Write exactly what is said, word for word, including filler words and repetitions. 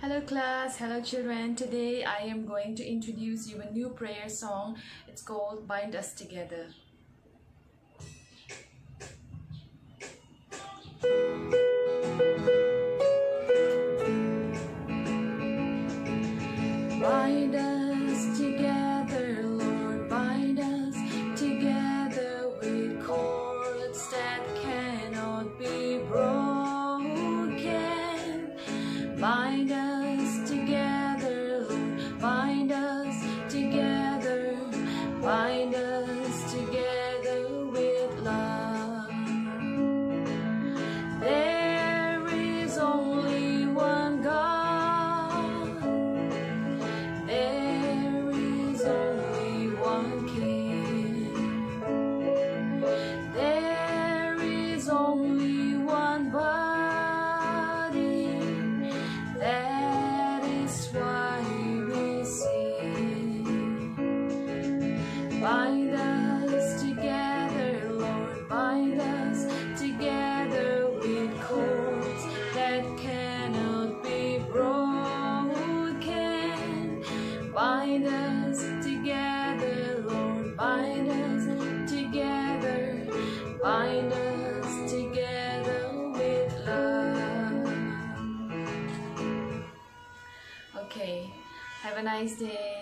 Hello class, hello children. Today I am going to introduce you a new prayer song. It's called Bind Us Together. Bind us together, Lord, bind us together with cords that cannot be broken. Bind us together, Lord, bind us together, bind us together with love. There is only one God, there is only one King, there is only one body. That is why we sing. Bind us together, Lord, bind us together with cords that cannot be broken. Bind us together, Lord, bind us together, bind us together with love. Okay, have a nice day.